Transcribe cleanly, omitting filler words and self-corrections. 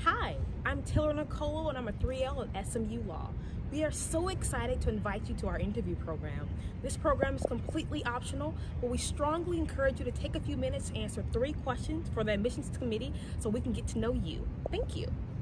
Hi, I'm Taylor Nicolo and I'm a 3L at SMU Law. We are so excited to invite you to our interview program. This program is completely optional, but we strongly encourage you to take a few minutes to answer 3 questions for the admissions committee so we can get to know you. Thank you.